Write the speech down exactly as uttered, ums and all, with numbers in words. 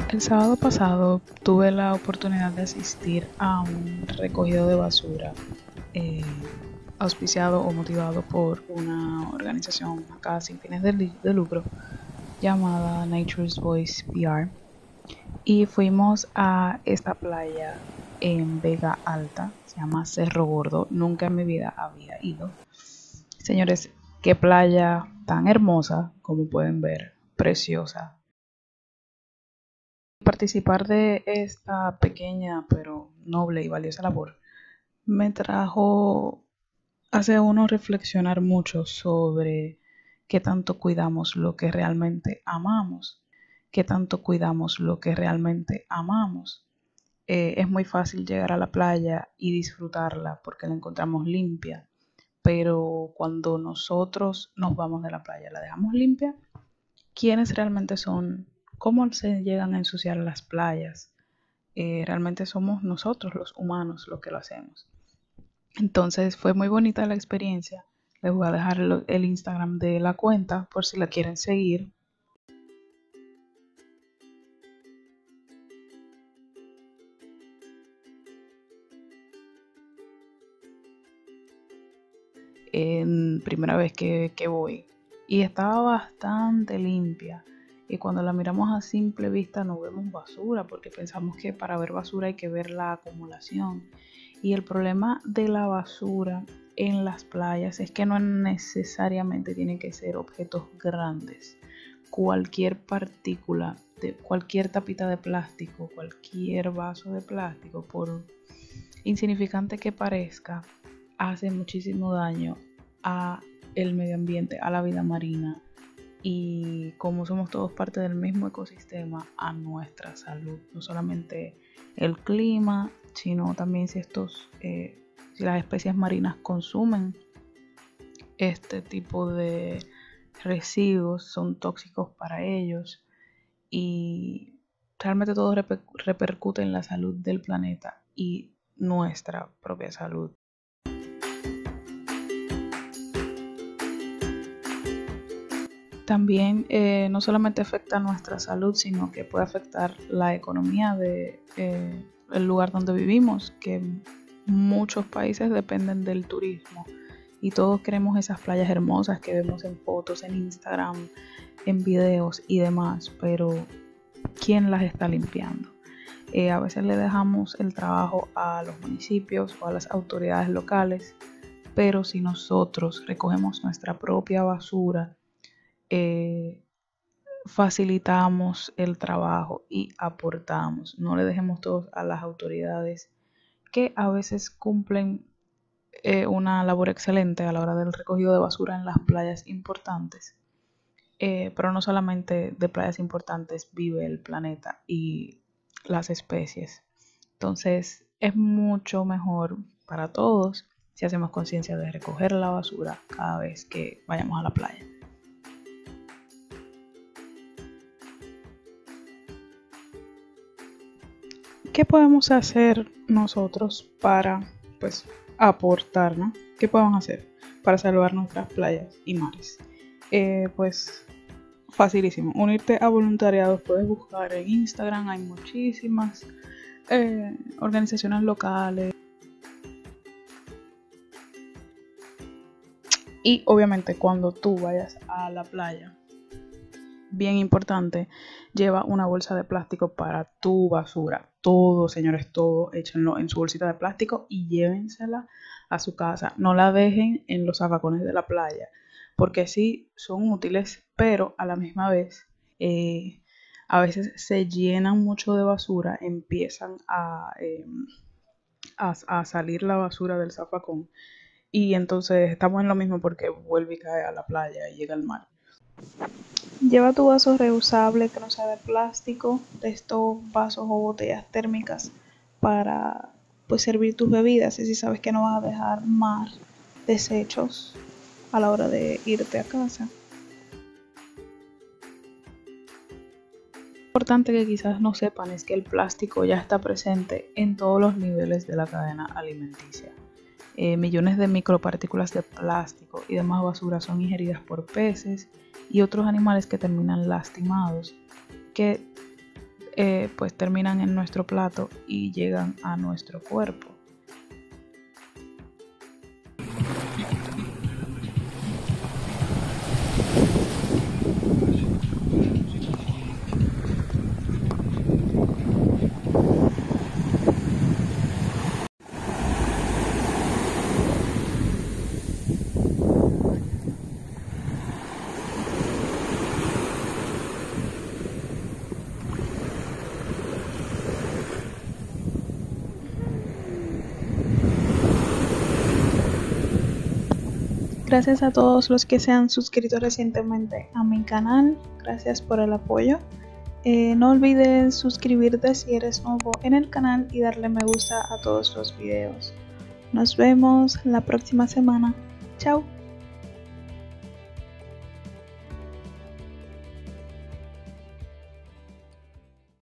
El sábado pasado tuve la oportunidad de asistir a un recogido de basura eh, auspiciado o motivado por una organización acá sin fines de, de lucro llamada Nature's Voice P R, y fuimos a esta playa en Vega Alta, se llama Cerro Gordo. Nunca en mi vida había ido. Señores, qué playa tan hermosa, como pueden ver, preciosa. Participar de esta pequeña pero noble y valiosa labor me trajo, hace uno reflexionar mucho sobre qué tanto cuidamos lo que realmente amamos, qué tanto cuidamos lo que realmente amamos. Eh, es muy fácil llegar a la playa y disfrutarla porque la encontramos limpia, pero cuando nosotros nos vamos de la playa, ¿la dejamos limpia? ¿Quiénes realmente son? ¿Cómo se llegan a ensuciar las playas? Eh, realmente somos nosotros los humanos los que lo hacemos. Entonces fue muy bonita la experiencia. Les voy a dejar el, el Instagram de la cuenta por si la quieren seguir. En primera vez que, que voy. Y estaba bastante limpia. Y cuando la miramos a simple vista no vemos basura, porque pensamos que para ver basura hay que ver la acumulación. Y el problema de la basura en las playas es que no necesariamente tienen que ser objetos grandes. Cualquier partícula, de cualquier tapita de plástico, cualquier vaso de plástico, por insignificante que parezca, hace muchísimo daño a el medio ambiente, a la vida marina, y como somos todos parte del mismo ecosistema, a nuestra salud. No solamente el clima, sino también si estos eh, si las especies marinas consumen este tipo de residuos, son tóxicos para ellos, y realmente todo reper- repercute en la salud del planeta y nuestra propia salud. También eh, no solamente afecta nuestra salud, sino que puede afectar la economía de eh, el lugar donde vivimos, que muchos países dependen del turismo y todos queremos esas playas hermosas que vemos en fotos, en Instagram, en videos y demás, pero ¿quién las está limpiando? Eh, a veces le dejamos el trabajo a los municipios o a las autoridades locales, pero si nosotros recogemos nuestra propia basura, eh, facilitamos el trabajo y aportamos. No le dejemos todo a las autoridades, que a veces cumplen eh, una labor excelente a la hora del recogido de basura en las playas importantes. Eh, pero no solamente de playas importantes vive el planeta y las especies. Entonces es mucho mejor para todos si hacemos conciencia de recoger la basura cada vez que vayamos a la playa. ¿Qué podemos hacer nosotros para, pues, aportar, ¿no? ¿Qué podemos hacer para salvar nuestras playas y mares? Eh, pues, facilísimo. Unirte a voluntariados. Puedes buscar en Instagram, hay muchísimas eh, organizaciones locales. Y obviamente cuando tú vayas a la playa, bien importante, lleva una bolsa de plástico para tu basura. Todo, señores, todo, échenlo en su bolsita de plástico y llévensela a su casa. No la dejen en los zafacones de la playa, porque sí son útiles, pero a la misma vez eh, a veces se llenan mucho de basura, empiezan a, eh, a, a salir la basura del zafacón, y entonces estamos en lo mismo porque vuelve y cae a la playa y llega al mar. Lleva tu vaso reusable que no sea de plástico, de estos vasos o botellas térmicas para, pues, servir tus bebidas, y si sabes que no vas a dejar más desechos a la hora de irte a casa. Lo importante que quizás no sepan es que el plástico ya está presente en todos los niveles de la cadena alimenticia. Eh, millones de micropartículas de plástico y demás basura son ingeridas por peces y otros animales que terminan lastimados, que eh, pues terminan en nuestro plato y llegan a nuestro cuerpo. Gracias a todos los que se han suscrito recientemente a mi canal, gracias por el apoyo. Eh, no olvides suscribirte si eres nuevo en el canal y darle me gusta a todos los videos. Nos vemos la próxima semana. Chao.